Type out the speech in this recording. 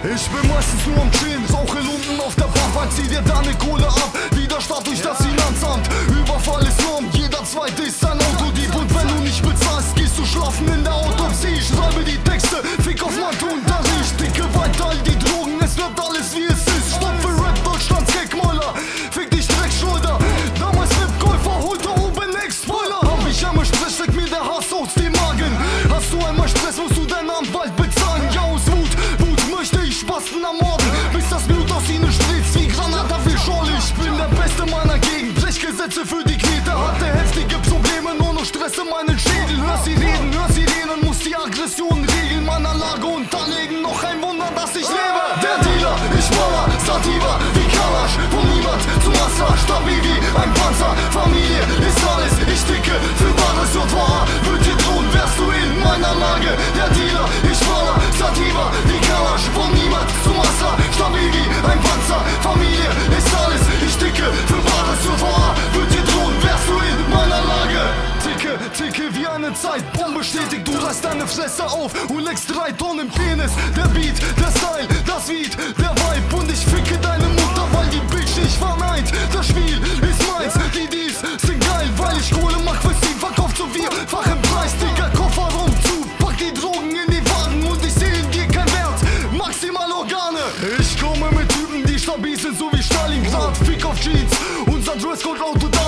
Ich bin meistens nur am Chillen, rauche Lumpen auf der Parkbank, zieh dir deine Kohle ab, wie der Staat durch das Finanzamt. Überfall ist Norm, jeder zweite ist ein Autodieb und wenn du nicht bezahlst, gehst du schlafen in der Autopsie. Ich schreibe die Texte, fick auf Mantel und da riecht dicke weiter all die Drogen, es wird alles wie es ist. Stopfe Rap Deutschlands Gagmäuler, fick dich Dreckschulter. Damals Rap-Käufer, heute oben Ex-Spoiler. Hab ich einmal Stress, steckt mir der Hass aus dem Magen. Hast du einmal Stress, musst du deinen Anwalt bezahlen. Ja, aus Wut möchte ich Spasten ermorden, bis das Blut aus ihnen spritzt wie Granata wie Scholl. Ich bin der Beste meiner Gegend, Brechgesetze für die Knete. Hatte heftige Probleme, nur noch Stress in meinen Schädel. Hör sie reden, muss die Aggression regeln meiner Lage unterlegen. Noch ein Wunder, dass ich lebe. Der Dealer, ich Mauer, Sativa, wie Kalasch. Von niemand zum Wasser, stabil wie ein Panzer. Familie ist alles, ich ticke für wahres JVA. Würd dir drohen, wärst du in meiner Lage. Der Dealer, ich Mauer, Sativa, wie Kalasch. Von niemand zum Wasser, stabil wie ein Panzer. Familie ist alles, ich ticke für wahres JVA. Würd dir drohen, wärst du in meiner Lage. Ticke wie eine Zeitbombe stetig, du reißt deine Fresse auf und legst 3 Tonnen Penis. Der Beat, der Style, das Lied, der Vibe und ich ficke deine Mutter, weil die Bitch nicht verneint. Das Spiel ist meins, die Deals sind geil, weil ich Kohle mach fürs Team, verkauft so vierfachen Preis. Dicker Kofferraum zu, pack die Drogen in die Wagen und ich seh in dir kein Wert, maximal Organe. Ich komme mit Typen, die stabil sind, so wie Stalingrad, Fick auf Jeans, unser Dresscode Autodad.